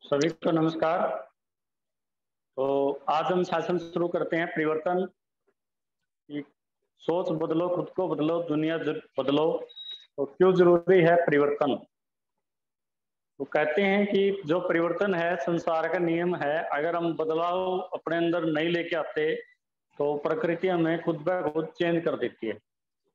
सभी को नमस्कार। तो आज हम सेशन शुरू करते हैं परिवर्तन की। सोच बदलो, खुद को बदलो, दुनिया बदलो। तो क्यों जरूरी है परिवर्तन? तो कहते हैं कि जो परिवर्तन है संसार का नियम है। अगर हम बदलाव अपने अंदर नहीं लेके आते तो प्रकृति हमें खुद ब खुद चेंज कर देती है।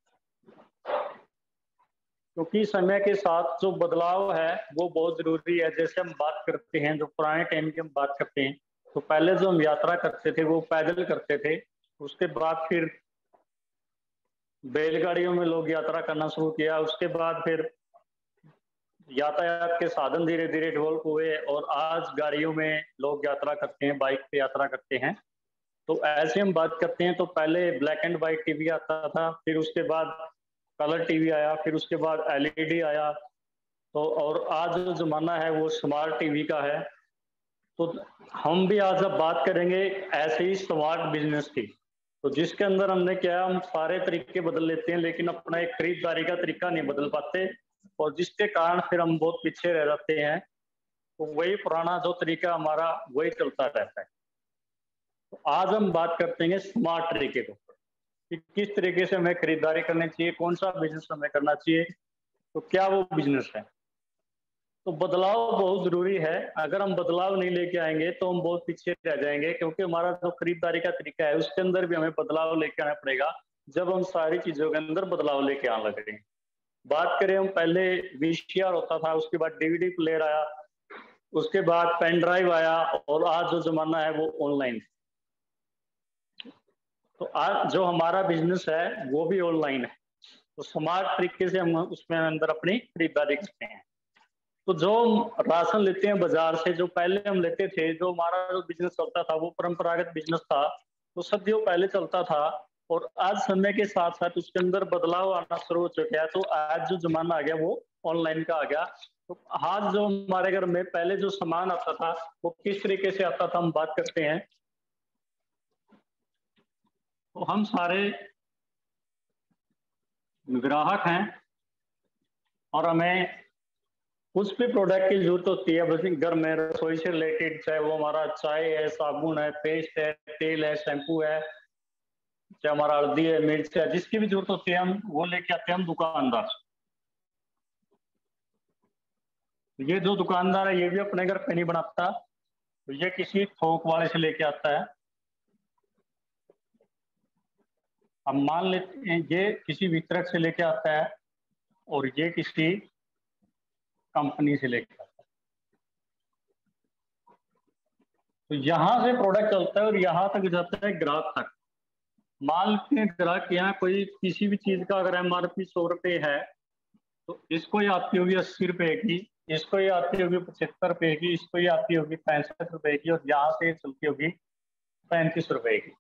क्योंकि समय के साथ जो बदलाव है वो बहुत जरूरी है। जैसे हम बात करते हैं, जो पुराने टाइम की हम बात करते हैं, तो पहले जो हम यात्रा करते थे वो पैदल करते थे। उसके बाद फिर बैलगाड़ियों में लोग यात्रा करना शुरू किया। उसके बाद फिर यातायात के साधन धीरे धीरे डेवलप हुए और आज गाड़ियों में लोग यात्रा करते हैं, बाइक पे यात्रा करते हैं। तो ऐसे हम बात करते हैं तो पहले ब्लैक एंड व्हाइट टीवी आता था, फिर उसके बाद कलर टीवी आया, फिर उसके बाद एलईडी आया। तो और आज जो जमाना है वो स्मार्ट टीवी का है। तो हम भी आज अब बात करेंगे ऐसे ही स्मार्ट बिजनेस की। तो जिसके अंदर हमने क्या, हम सारे तरीके बदल लेते हैं लेकिन अपना एक खरीदारी का तरीका नहीं बदल पाते, और जिसके कारण फिर हम बहुत पीछे रह जाते हैं। तो वही पुराना जो तरीका हमारा वही चलता रहता है। तो आज हम बात करते हैं स्मार्ट तरीके को कि किस तरीके से हमें खरीदारी करनी चाहिए, कौन सा बिजनेस हमें करना चाहिए, तो क्या वो बिजनेस है। तो बदलाव बहुत जरूरी है। अगर हम बदलाव नहीं लेके आएंगे तो हम बहुत पीछे रह जाएंगे, क्योंकि हमारा जो खरीदारी का तरीका है उसके अंदर भी हमें बदलाव लेके आना पड़ेगा। जब हम सारी चीजों के अंदर बदलाव लेके आने लगे। बात करें, हम पहले वीसीआर होता था, उसके बाद डीवीडी प्लेयर आया, उसके बाद पेन ड्राइव आया, और आज जो जमाना है वो ऑनलाइन। तो आज जो हमारा बिजनेस है वो भी ऑनलाइन है। तो स्मार्ट तरीके से हम उसमें अंदर अपनी खरीदारी करते हैं। तो जो हम राशन लेते हैं बाजार से, जो पहले हम लेते थे, जो हमारा जो बिजनेस चलता था वो परंपरागत बिजनेस था, तो सदियों पहले चलता था। और आज समय के साथ साथ उसके अंदर बदलाव आना शुरू हो चुका है। तो आज जो जमाना आ गया वो ऑनलाइन का आ गया। तो आज जो हमारे घर में पहले जो सामान आता था वो किस तरीके से आता था, हम बात करते हैं। तो हम सारे ग्राहक हैं और हमें कुछ भी प्रोडक्ट की जरूरत होती है बस घर में, रसोई से रिलेटेड, चाहे वो हमारा चाय है, साबुन है, पेस्ट है, तेल है, शैम्पू है, चाहे हमारा हल्दी है, मिर्च है, जिसकी भी जरूरत होती है हम वो लेके आते हैं हम दुकानदार। ये जो दुकानदार है ये भी अपने घर पे नहीं बनाता, तो ये किसी थोक वाले से लेके आता है। अब मान लेते हैं ये किसी वितरक से लेके आता है और ये किसी कंपनी से लेके आता है। तो यहाँ से प्रोडक्ट चलता है और यहाँ तक जाता है ग्राहक तक। मान लेते हैं ग्राहक यहाँ कोई किसी भी चीज का अगर एमआरपी 100 रुपये है, तो इसको ही आती होगी 80 रुपए की, इसको ही आती होगी 75 रुपए की, इसको ही आती होगी 65 रुपए की, और यहाँ से चलती होगी 35 रुपए की।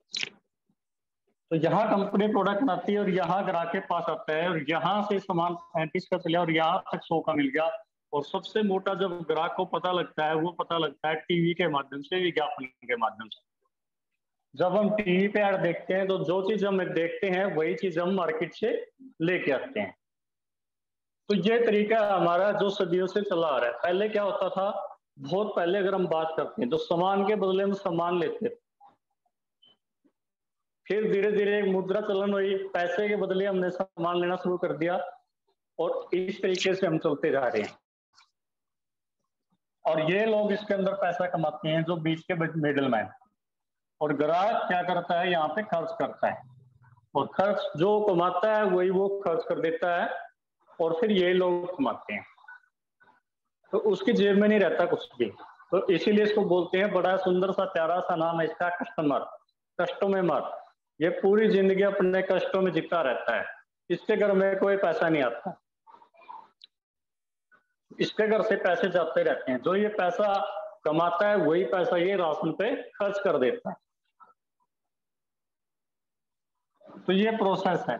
तो यहाँ कंपनी प्रोडक्ट बनाती है और यहाँ ग्राहक के पास आता है, और यहाँ से सामान 35 का चला और यहाँ तक 100 का मिल गया। और सबसे मोटा जब ग्राहक को पता लगता है वो पता लगता है टीवी के माध्यम से, विज्ञापन के माध्यम से। जब हम टीवी पे ऐड देखते हैं तो जो चीज हम देखते हैं वही चीज हम मार्केट से लेके आते हैं। तो ये तरीका हमारा जो सदियों से चला आ रहा है। पहले क्या होता था, बहुत पहले अगर हम बात करते हैं तो सामान के बदले हम सामान लेते थे। फिर धीरे धीरे मुद्रा चलन हुई, पैसे के बदले हमने सामान लेना शुरू कर दिया, और इस तरीके से हम चलते जा रहे हैं। और ये लोग इसके अंदर पैसा कमाते हैं, जो बीच के मिडिल मैन। और ग्राहक क्या करता है, यहाँ पे खर्च करता है, और खर्च जो कमाता है वही वो खर्च कर देता है, और फिर ये लोग कमाते हैं। तो उसकी जेब में नहीं रहता कुछ भी। तो इसीलिए इसको बोलते हैं, बड़ा सुंदर सा प्यारा सा नाम है इसका, कस्टमर, कस्टमर। ये पूरी जिंदगी अपने कष्टों में जीता रहता है, इसके घर में कोई पैसा नहीं आता, इसके घर से पैसे जाते रहते हैं। जो ये पैसा कमाता है वही पैसा ये राशन पे खर्च कर देता है। तो ये प्रोसेस है।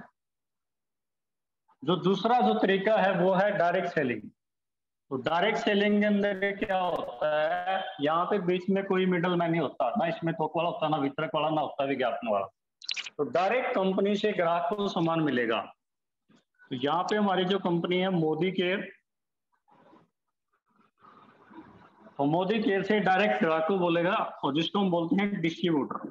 जो दूसरा जो तरीका है वो है डायरेक्ट सेलिंग। तो डायरेक्ट सेलिंग के अंदर क्या होता है, यहाँ पे बीच में कोई मिडल मैन नहीं होता, ना इसमें थोक वाला होता, ना वितरक वाला, ना होता विज्ञापन वाला। तो डायरेक्ट कंपनी से ग्राहक को सामान मिलेगा। तो यहाँ पे हमारी जो कंपनी है मोदी केयर, तो मोदी केयर से डायरेक्ट ग्राहक को बोलेगा, और जिसको हम बोलते हैं डिस्ट्रीब्यूटर।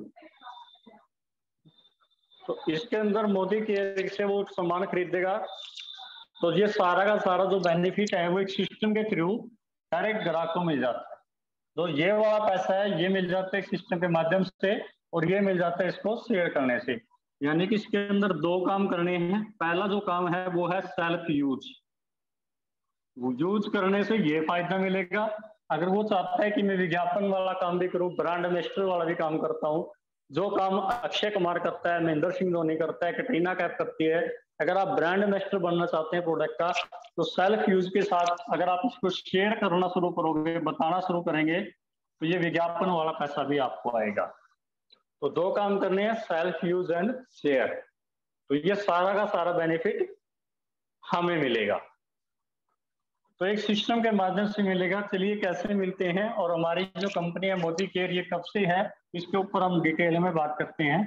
तो इसके अंदर मोदी केयर से वो सामान खरीदेगा, तो ये सारा का सारा जो बेनिफिट है वो एक सिस्टम के थ्रू डायरेक्ट ग्राहक को मिल जाता है। तो ये वाला पैसा है ये मिल जाता है सिस्टम के माध्यम से, और ये मिल जाता है इसको शेयर करने से। यानी कि इसके अंदर दो काम करने हैं। पहला जो काम है वो है सेल्फ यूज। यूज करने से ये फायदा मिलेगा। अगर वो चाहता है कि मैं विज्ञापन वाला काम भी करूं, ब्रांड एम्बेसडर वाला भी काम करता हूं, जो काम अक्षय कुमार करता है, महेंद्र सिंह धोनी करता है, कैटरीना कैफ करती है, अगर आप ब्रांड एम्बेसडर बनना चाहते हैं प्रोडक्ट का, तो सेल्फ यूज के साथ अगर आप इसको शेयर करना शुरू करोगे, बताना शुरू करेंगे, तो ये विज्ञापन वाला पैसा भी आपको आएगा। तो दो काम करने हैं, सेल्फ यूज एंड शेयर। तो ये सारा का सारा बेनिफिट हमें मिलेगा। तो एक सिस्टम के माध्यम से मिलेगा। चलिए कैसे मिलते हैं, और हमारी जो कंपनी है मोदी केयर ये कब से है, इसके ऊपर हम डिटेल में बात करते हैं।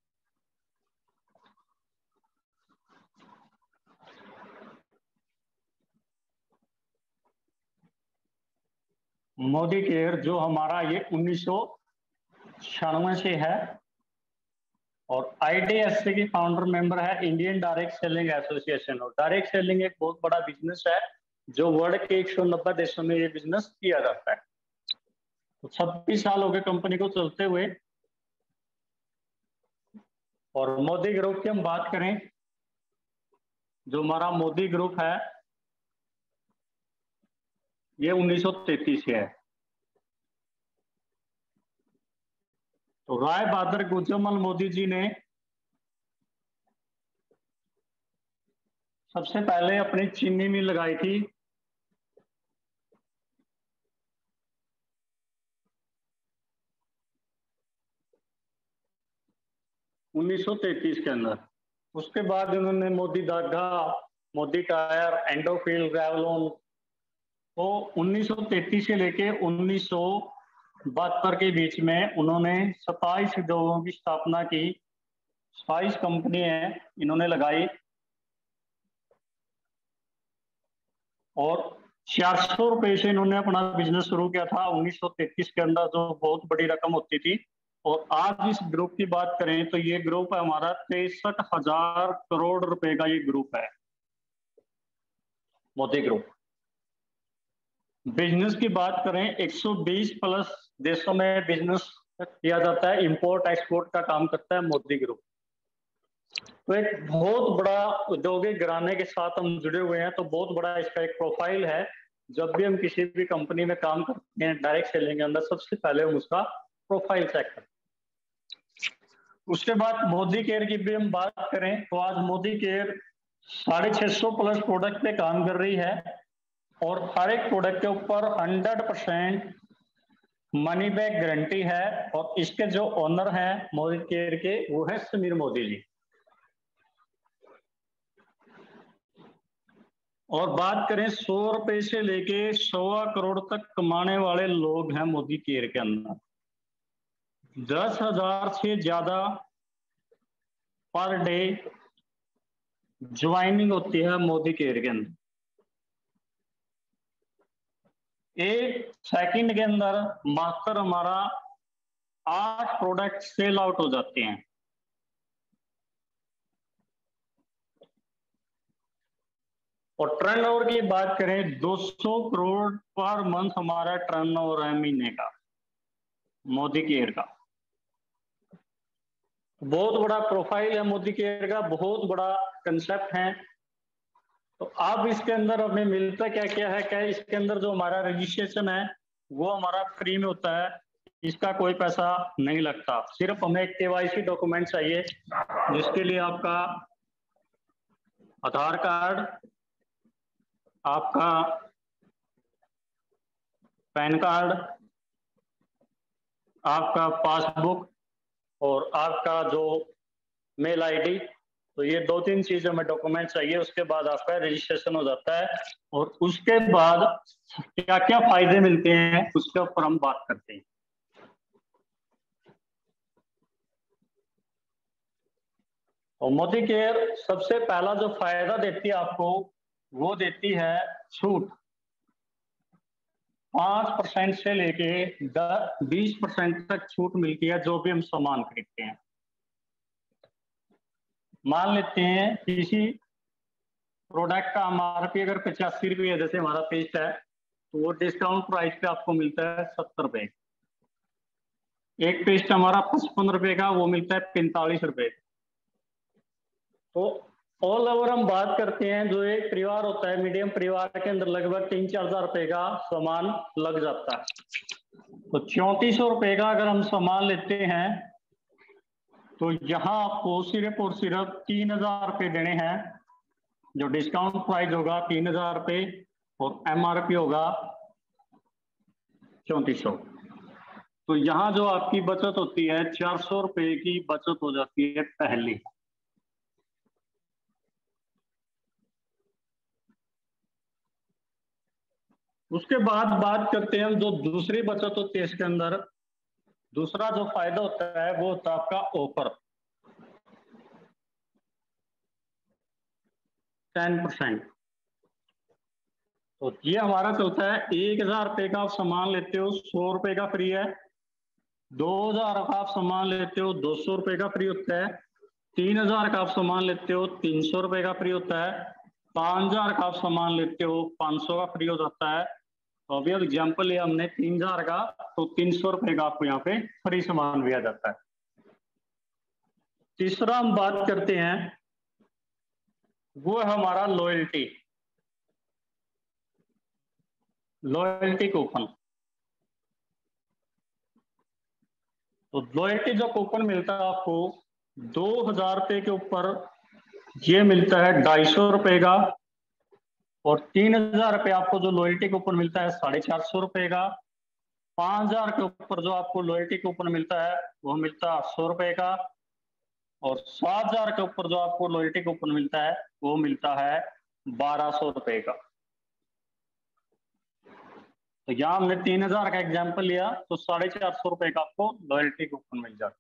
मोदी केयर जो हमारा ये 1996 से है, और IDSC की फाउंडर मेंबर है इंडियन डायरेक्ट सेलिंग एसोसिएशन। और डायरेक्ट सेलिंग एक बहुत बड़ा बिजनेस है जो वर्ल्ड के 190 देशों में ये बिजनेस किया जाता है। तो 26 साल हो गए कंपनी को चलते हुए। और मोदी ग्रुप की हम बात करें, जो हमारा मोदी ग्रुप है ये 1933 से है। तो राय बहादुर गुजरमल मोदी जी ने सबसे पहले अपनी चीनी मिल लगाई थी 1933 के अंदर। उसके बाद उन्होंने मोदी धागा, मोदी टायर, एंडोफिल, रेवलॉन, तो 1933 से लेके 1972 के बीच में उन्होंने 27 उद्योगों की स्थापना की। 27 कंपनी है इन्होंने लगाई, और 400 रुपए से इन्होंने अपना बिजनेस शुरू किया था 1933 के अंदर, जो बहुत बड़ी रकम होती थी। और आज इस ग्रुप की बात करें तो ये ग्रुप है हमारा 63,000 करोड़ रुपए का ये ग्रुप है मोदी ग्रुप। बिजनेस की बात करें 120 प्लस देशों में बिजनेस किया जाता है, इंपोर्ट एक्सपोर्ट का काम करता है मोदी ग्रुप। तो एक बहुत बड़ा औद्योगिक घराने के साथ हम जुड़े हुए हैं, तो बहुत बड़ा इसका एक प्रोफाइल है। जब भी हम किसी भी कंपनी में काम करते हैं डायरेक्ट सेलिंग के अंदर, सबसे पहले हम उसका प्रोफाइल चेक करते हैं। उसके बाद मोदी केयर की भी हम बात करें तो आज मोदी केयर 650 प्लस प्रोडक्ट पे काम कर रही है, और हर एक प्रोडक्ट के ऊपर 100% मनी बैक गारंटी है। और इसके जो ओनर हैं मोदी केयर के, वो है समीर मोदी जी। और बात करें 100 रुपए से लेके 100 करोड़ तक कमाने वाले लोग हैं मोदी केयर के अंदर। 10,000 से ज्यादा पर डे ज्वाइनिंग होती है मोदी केयर के अंदर। एक सेकंड के अंदर मात्र हमारा 8 प्रोडक्ट सेल आउट हो जाते हैं। और टर्नओवर की बात करें 200 करोड़ पर मंथ हमारा टर्नओवर है महीने का मोदी केयर का। बहुत बड़ा प्रोफाइल है मोदी केयर का, बहुत बड़ा कंसेप्ट है। तो अब इसके अंदर हमें मिलता क्या क्या है, क्या इसके अंदर जो हमारा रजिस्ट्रेशन है वो हमारा फ्री में होता है, इसका कोई पैसा नहीं लगता। सिर्फ हमें एक KYC डॉक्यूमेंट चाहिए, जिसके लिए आपका आधार कार्ड, आपका पैन कार्ड, आपका पासबुक, और आपका जो मेल ID। तो ये 2-3 चीजें हमें डॉक्यूमेंट चाहिए, उसके बाद आपका रजिस्ट्रेशन हो जाता है। और उसके बाद क्या क्या फायदे मिलते हैं उसके ऊपर हम बात करते हैं। और मोदी केयर सबसे पहला जो फायदा देती है आपको, वो देती है छूट। 5% से लेके 20% तक छूट मिलती है जो भी हम सामान खरीदते हैं। मान लेते हैं किसी प्रोडक्ट का MRP अगर 85 रुपये है, जैसे हमारा पेस्ट है, तो वो डिस्काउंट प्राइस पे आपको मिलता है 70 रुपये। एक पेस्ट हमारा 55 रुपये का, वो मिलता है 45 रुपये। तो ऑल ओवर हम बात करते हैं, जो एक परिवार होता है, मीडियम परिवार के अंदर लगभग 3-4 हज़ार रुपये का सामान लग जाता है। तो 3400 रुपये का अगर हम सामान लेते हैं, तो यहाँ आपको सिर्फ और सिर्फ 3000 रुपये देने हैं। जो डिस्काउंट प्राइस होगा 3000 रुपये और MRP होगा 3400। तो यहाँ जो आपकी बचत होती है 400 रुपये की बचत हो जाती है पहली। उसके बाद बात करते हैं हम जो दूसरी बचत होती है इसके अंदर। दूसरा जो फायदा होता है वो होता है आपका ऑफर 10%। तो ये हमारा चलता है 1000 रुपये का आप सामान लेते हो 100 रुपये का फ्री है। 2000 का आप सामान लेते हो 200 रुपये का फ्री होता है। 3000 का आप सामान लेते हो 300 रुपये का फ्री होता है। 5000 का आप सामान लेते हो 500 का फ्री हो जाता है। तो अभी एग्जाम्पल लिया हमने 3000 का, तो 300 रुपये का आपको यहाँ पे फ्री सामान दिया जाता है। तीसरा हम बात करते हैं वो है हमारा लॉयल्टी कूपन। तो लॉयल्टी जो कूपन मिलता है आपको 2000 रुपये के ऊपर ये मिलता है 250 रुपये का, और 3000 रुपये आपको जो लॉयल्टी कूपन मिलता है 450 रुपये का। 5000 के ऊपर जो आपको लॉयल्टी कूपन मिलता है वो मिलता है 800 रुपये का, और 7000 के ऊपर जो आपको लॉयल्टी कूपन मिलता है वो मिलता है 1200 रुपये का। तो यहाँ हमने 3000 का एग्जाम्पल लिया, तो 450 रुपये का आपको लॉयल्टी कूपन मिल जाता है।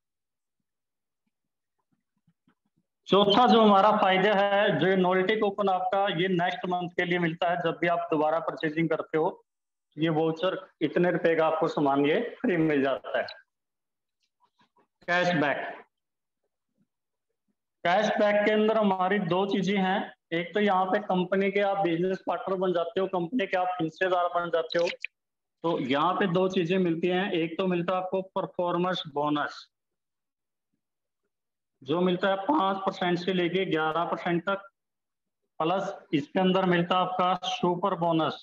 चौथा जो हमारा फायदा है, जो लॉयल्टी कूपन आपका ये नेक्स्ट मंथ के लिए मिलता है। जब भी आप दोबारा परचेजिंग करते हो, ये वाउचर इतने रुपए का आपको सामान ये फ्री मिल जाता है। कैशबैक के अंदर हमारी दो चीजें हैं। एक तो यहाँ पे कंपनी के आप बिजनेस पार्टनर बन जाते हो, कंपनी के आप हिस्सेदार बन जाते हो। तो यहाँ पे दो चीजें मिलती हैं। एक तो मिलता है आपको परफॉर्मेंस बोनस, जो मिलता है 5% से लेके 11% तक, प्लस इसके अंदर मिलता है आपका super bonus,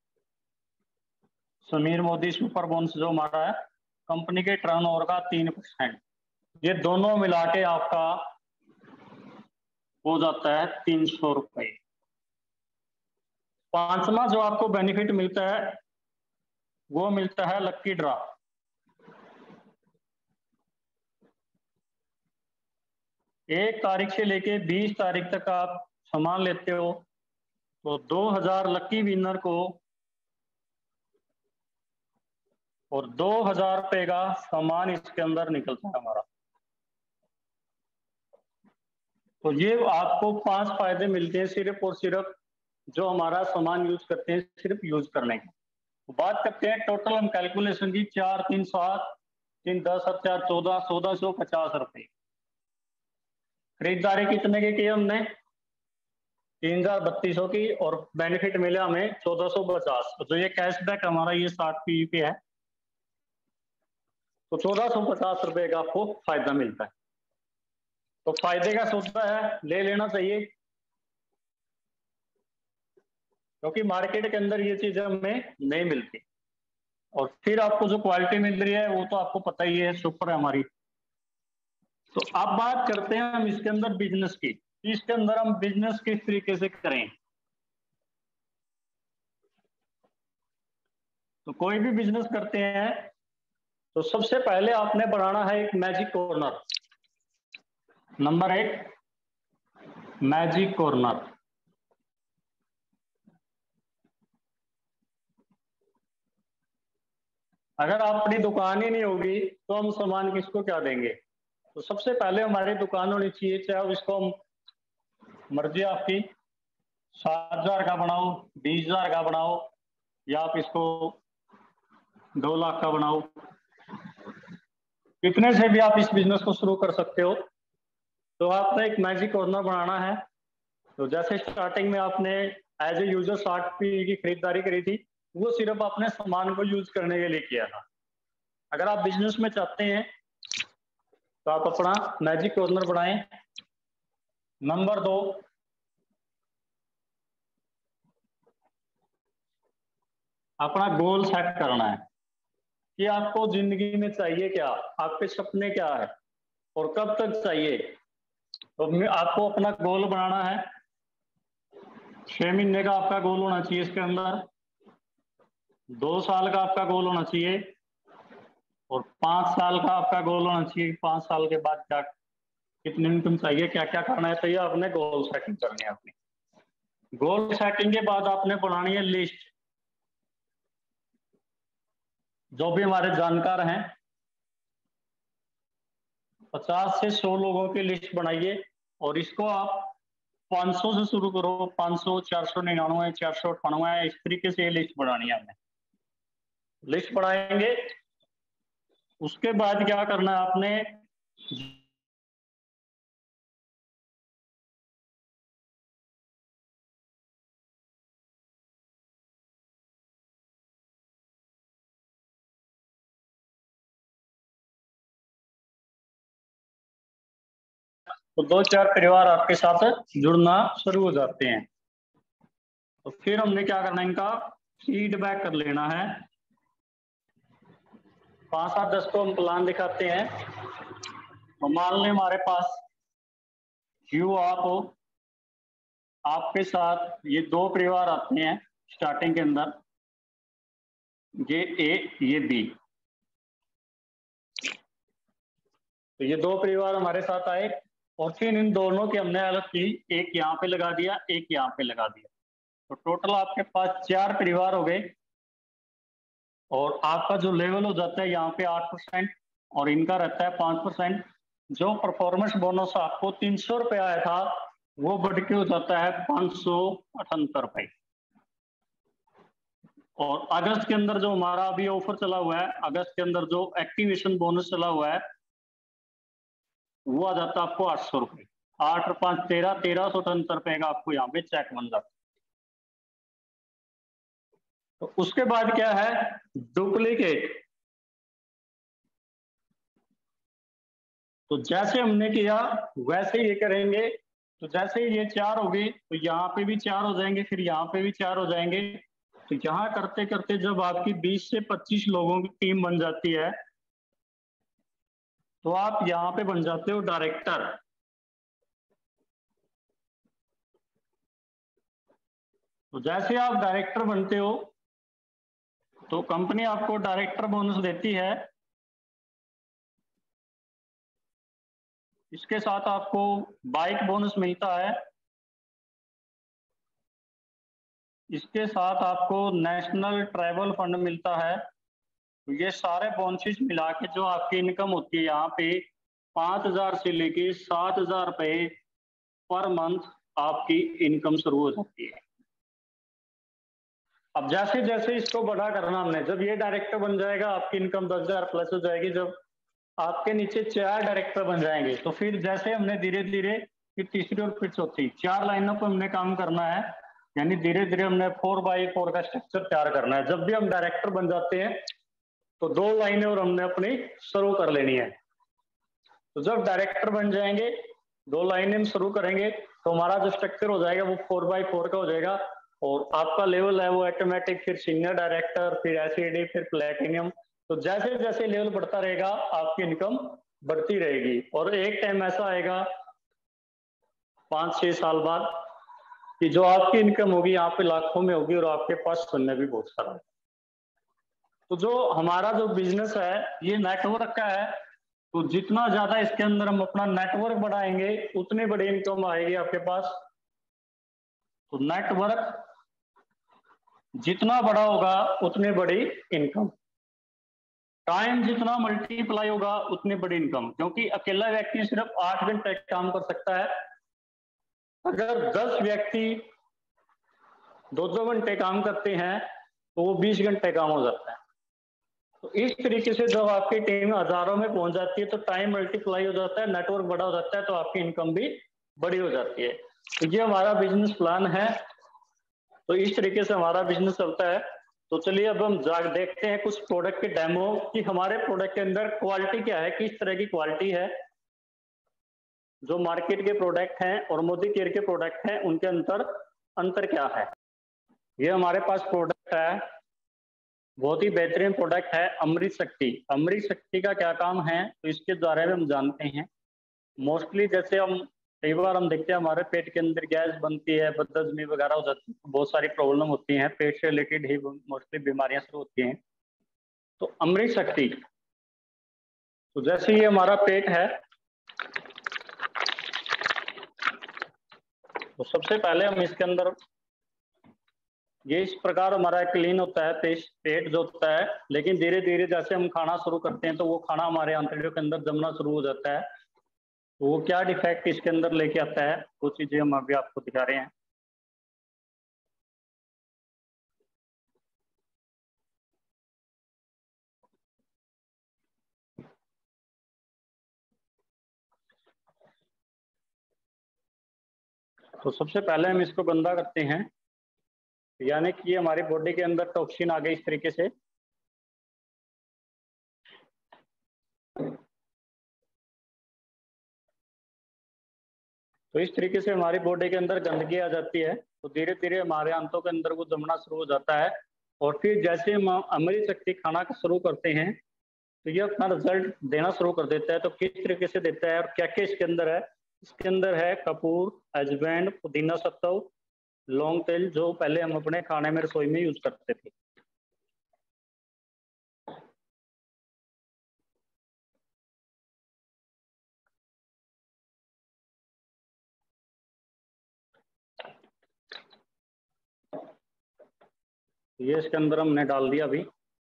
Sameer Modi super bonus, जो हमारा है कंपनी के टर्नओवर का 3%। ये दोनों मिला के आपका हो जाता है 300 रुपये। पांचवा जो आपको बेनिफिट मिलता है वो मिलता है लक्की ड्रा। एक तारीख से लेके 20 तारीख तक आप सामान लेते हो, तो 2000 लक्की विनर को और 2000 रुपये का सामान इसके अंदर निकलता है हमारा। तो ये आपको 5 फायदे मिलते हैं सिर्फ और सिर्फ जो हमारा सामान यूज करते हैं, सिर्फ यूज करने की। तो बात करते हैं टोटल हम कैलकुलेशन की। 4 3 7 3 10 7 4 14 1450 रुपये। खरीदारी कितने की हमने? 3200 की, और बेनिफिट मिला हमें 1450। तो ये कैशबैक हमारा ये 60 PV पे है, तो 1450 रुपये का आपको फायदा मिलता है। तो फायदे का सौदा है, ले लेना चाहिए, क्योंकि मार्केट के अंदर ये चीजें हमें नहीं मिलती। और फिर आपको जो क्वालिटी मिल रही है वो तो आपको पता ही है, सुपर है हमारी। तो अब बात करते हैं हम इसके अंदर बिजनेस की। इसके अंदर हम बिजनेस किस तरीके से करें। तो कोई भी बिजनेस करते हैं तो सबसे पहले आपने बनाना है एक magic corner. Number 1, magic corner. अगर अपनी दुकान ही नहीं होगी तो हम सामान किसको क्या देंगे। तो सबसे पहले हमारी दुकान होनी चाहिए, चाहे उसको हम मर्जी आपकी 7000 का बनाओ, 20000 का बनाओ, या आप इसको 2 लाख का बनाओ, कितने से भी आप इस बिजनेस को शुरू कर सकते हो। तो आपने एक मैजिक कॉर्नर बनाना है। तो जैसे स्टार्टिंग में आपने एज ए यूजर 60 पी की खरीदारी करी थी, वो सिर्फ आपने सामान को यूज करने के लिए किया था। अगर आप बिजनेस में चाहते हैं तो आप अपना मैजिक कॉर्नर बनाएं। नंबर 2, अपना गोल सेट करना है कि आपको जिंदगी में चाहिए क्या, आपके सपने क्या है और कब तक चाहिए। तो आपको अपना गोल बनाना है। 6 महीने का आपका गोल होना चाहिए इसके अंदर, 2 साल का आपका गोल होना चाहिए और 5 साल का आपका गोल होना चाहिए। 5 साल के बाद क्या कितनी इनकम चाहिए, क्या क्या करना है, तो ये आपने गोल सेटिंग करनी है। अपनी गोल सेटिंग के बाद आपने बनानी है लिस्ट। जो भी हमारे जानकार हैं 50 से 100 लोगों की लिस्ट बनाइए और इसको आप 500 से शुरू करो। 500, 499, 498, इस तरीके से ये लिस्ट बनानी है हमने। लिस्ट बनाएंगे, उसके बाद क्या करना है आपने, तो 2-4 परिवार आपके साथ जुड़ना शुरू हो जाते हैं। तो फिर हमने क्या करना है, इनका फीडबैक कर लेना है। 5-7-10 को हम प्लान दिखाते हैं। तो मान लें हमारे पास क्यों आप हो, आपके साथ ये 2 परिवार आते हैं स्टार्टिंग के अंदर, ये ए ये बी। तो ये 2 परिवार हमारे साथ आए और फिर इन दोनों की हमने अलग की, एक यहाँ पे लगा दिया, एक यहाँ पे लगा दिया। तो टोटल आपके पास 4 परिवार हो गए और आपका जो लेवल हो जाता है यहाँ पे 8% और इनका रहता है 5%। जो परफॉर्मेंस बोनस आपको 300 रुपये आया था वो बढ़ के हो जाता है 578 रुपये। और अगस्त के अंदर जो हमारा अभी ऑफर चला हुआ है, अगस्त के अंदर जो एक्टिवेशन बोनस चला हुआ है वो आ जाता है आपको 800 रुपये। 8 और 5 13, 1378 रुपये का आपको यहाँ पे चेक बन जाता है। तो उसके बाद क्या है, डुप्लीकेट। तो जैसे हमने किया वैसे ये करेंगे। तो जैसे ये 4 हो गई तो यहाँ पे भी 4 हो जाएंगे, फिर यहाँ पे भी 4 हो जाएंगे। तो यहाँ करते करते जब आपकी 20 से 25 लोगों की टीम बन जाती है तो आप यहाँ पे बन जाते हो डायरेक्टर। तो जैसे आप डायरेक्टर बनते हो तो कंपनी आपको डायरेक्टर बोनस देती है। इसके साथ आपको बाइक बोनस मिलता है। इसके साथ आपको नेशनल ट्रैवल फंड मिलता है। तो ये सारे बोनसेस मिला के जो आपकी इनकम होती है यहाँ पे 5,000 से लेके 7,000 रुपये पर मंथ आपकी इनकम शुरू हो जाती है। अब जैसे जैसे इसको बड़ा करना हमने, जब ये डायरेक्टर बन जाएगा आपकी इनकम 10,000 प्लस हो जाएगी। जब आपके नीचे 4 डायरेक्टर बन जाएंगे तो फिर जैसे हमने धीरे धीरे फिर तीसरी और फिर चौथी 4 लाइनों पर हमने काम करना है। यानी धीरे धीरे हमने 4x4 का स्ट्रक्चर तैयार करना है। जब भी हम डायरेक्टर बन जाते हैं तो 2 लाइनें और हमने अपनी शुरू कर लेनी है। तो जब डायरेक्टर बन जाएंगे 2 लाइनें हम शुरू करेंगे तो हमारा जो स्ट्रक्चर हो जाएगा वो 4x4 का हो जाएगा और आपका लेवल है वो ऑटोमेटिक, फिर सीनियर डायरेक्टर, फिर एसईडी, फिर प्लेटिनियम। तो जैसे जैसे लेवल बढ़ता रहेगा आपकी इनकम बढ़ती रहेगी और एक टाइम ऐसा आएगा 5-6 साल बाद कि जो आपकी इनकम होगी यहाँ पे लाखों में होगी और आपके पास सुनने भी बहुत सारा है। तो जो हमारा जो बिजनेस है ये नेटवर्क का है। तो जितना ज्यादा इसके अंदर हम अपना नेटवर्क बढ़ाएंगे उतनी बड़ी इनकम आएगी आपके पास। तो नेटवर्क जितना बड़ा होगा उतनी बड़ी इनकम। टाइम जितना मल्टीप्लाई होगा उतनी बड़ी इनकम, क्योंकि अकेला व्यक्ति सिर्फ 8 घंटे काम कर सकता है। अगर 10 व्यक्ति 2-2 घंटे काम करते हैं तो वो 20 घंटे काम हो जाता है। तो इस तरीके से जब आपकी टीम हजारों में पहुंच जाती है तो टाइम मल्टीप्लाई हो जाता है, नेटवर्क बड़ा हो जाता है, तो आपकी इनकम भी बड़ी हो जाती है। तो ये हमारा बिजनेस प्लान है। तो इस तरीके से हमारा बिजनेस चलता है। तो चलिए अब हम देखते हैं कुछ प्रोडक्ट के डेमो कि हमारे प्रोडक्ट के अंदर क्वालिटी क्या है, किस तरह की क्वालिटी है। जो मार्केट के प्रोडक्ट हैं और मोदी केयर के प्रोडक्ट हैं उनके अंतर क्या है। ये हमारे पास प्रोडक्ट है, बहुत ही बेहतरीन प्रोडक्ट है, अमृत शक्ति। अमृत शक्ति का क्या काम है तो इसके बारे में हम जानते हैं। मोस्टली जैसे हम कई बार हम देखते हैं हमारे पेट के अंदर गैस बनती है, बदहजमी वगैरह हो जाती है, बहुत सारी प्रॉब्लम होती हैं, पेट से रिलेटेड ही मोस्टली बीमारियां शुरू होती हैं। तो अमृत शक्ति, तो जैसे ये हमारा पेट है, तो सबसे पहले हम इसके अंदर ये इस प्रकार हमारा क्लीन होता है पेट जो होता है। लेकिन धीरे धीरे जैसे हम खाना शुरू करते हैं तो वो खाना हमारे आंतड़ियों के अंदर जमना शुरू हो जाता है। तो वो क्या डिफेक्ट इसके अंदर लेके आता है वो चीजें हम अभी आपको दिखा रहे हैं। तो सबसे पहले हम इसको गंदा करते हैं, यानी कि हमारी बॉडी के अंदर टॉक्सिन आ गई इस तरीके से। तो इस तरीके से हमारी बॉडी के अंदर गंदगी आ जाती है, तो धीरे धीरे हमारे आंतों के अंदर वो जमना शुरू हो जाता है। और फिर जैसे हम अमृत शक्ति खाना शुरू करते हैं तो ये अपना रिजल्ट देना शुरू कर देता है। तो किस तरीके से देता है और क्या क्या इसके अंदर है। इसके अंदर है कपूर, अजवाइन, पुदीना सत्तू, लौंग तेल, जो पहले हम अपने खाने में रसोई में यूज करते थे। ये इसके अंदर हमने डाल दिया अभी।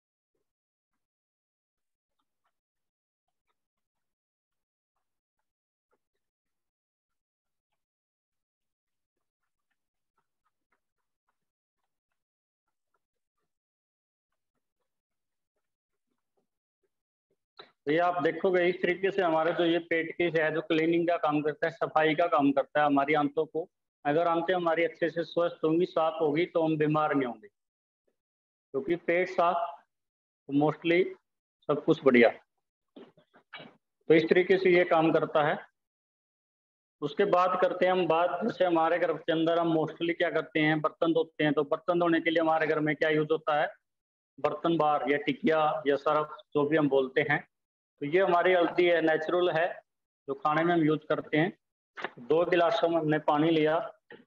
तो ये आप देखोगे इस तरीके से हमारे जो ये पेट की है जो क्लीनिंग का काम करता है, सफाई का काम करता है हमारी आंतों को। अगर आंतें हमारी अच्छे से स्वस्थ होंगी, साफ होगी, तो हम बीमार नहीं होंगे, क्योंकि पेट साफ तो मोस्टली सब कुछ बढ़िया। तो इस तरीके से ये काम करता है। उसके बाद करते हैं हम बात, जैसे हमारे घर के अंदर हम मोस्टली क्या करते हैं, बर्तन धोते हैं। तो बर्तन धोने के लिए हमारे घर में क्या यूज होता है, बर्तन बार या टिकिया या सरफ, जो भी हम बोलते हैं। तो ये हमारी हल्दी है, नेचुरल है, जो खाने में हम यूज करते हैं। 2 गिलासों में हमने पानी लिया।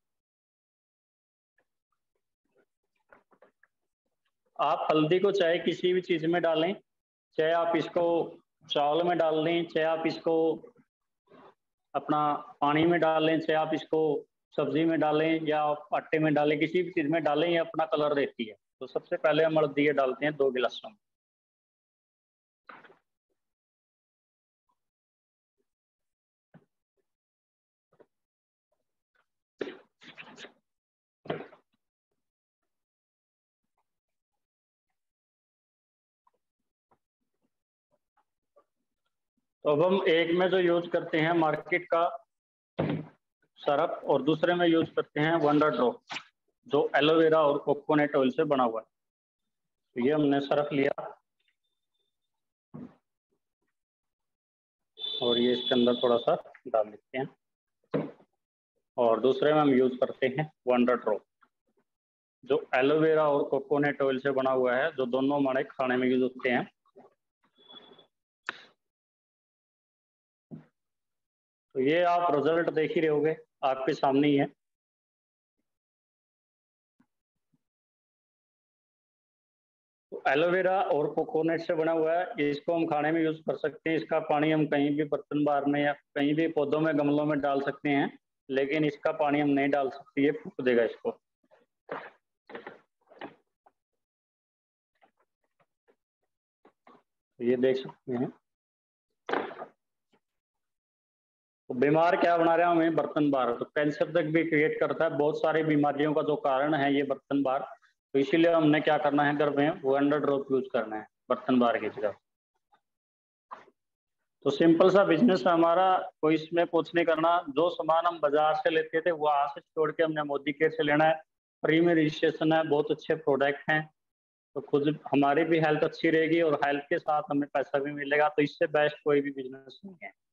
आप हल्दी को चाहे किसी भी चीज में डालें, चाहे आप इसको चावल में डाल लें, चाहे आप इसको अपना पानी में डालें, चाहे आप इसको सब्जी में डालें या आप आटे में डालें, किसी भी चीज में डालें, ये अपना कलर देती है। तो सबसे पहले हम हल्दी डालते हैं 2 गिलासों में। तो अब हम एक में जो यूज करते हैं मार्केट का सरफ, और दूसरे में यूज करते हैं वंडर ड्रॉप, जो एलोवेरा और कोकोनट ऑयल से बना हुआ है। तो ये हमने सरफ लिया और ये इसके अंदर थोड़ा सा डाल देते हैं। और दूसरे में हम यूज करते हैं वंडर ड्रॉप, जो एलोवेरा और कोकोनट ऑयल से बना हुआ है, जो दोनों हमारे खाने में यूज होते हैं। तो ये आप रिजल्ट देख ही रहे होगे, आपके सामने ही है। तो एलोवेरा और कोकोनट से बना हुआ है, इसको हम खाने में यूज कर सकते हैं। इसका पानी हम कहीं भी बर्तन बार में या कहीं भी पौधों में, गमलों में डाल सकते हैं, लेकिन इसका पानी हम नहीं डाल सकते, ये फूक देगा इसको। तो ये देख सकते हैं। तो बीमार क्या बना रहा है हमें, बर्तन बार। तो कैंसर तक भी क्रिएट करता है, बहुत सारी बीमारियों का जो कारण है ये बर्तन बार। तो इसीलिए हमने क्या करना है घर में, वो अंडर ड्रॉप यूज करना है बर्तन बार की जगह। तो सिंपल सा बिजनेस है हमारा, कोई इसमें कुछ नहीं करना। जो सामान हम बाजार से लेते थे वो आज से छोड़ के हमने मोदी केयर से लेना है। फ्री में रजिस्ट्रेशन है, बहुत अच्छे प्रोडक्ट हैं। तो खुद हमारी भी हेल्थ अच्छी रहेगी और हेल्थ के साथ हमें पैसा भी मिलेगा। तो इससे बेस्ट कोई भी बिजनेस नहीं है।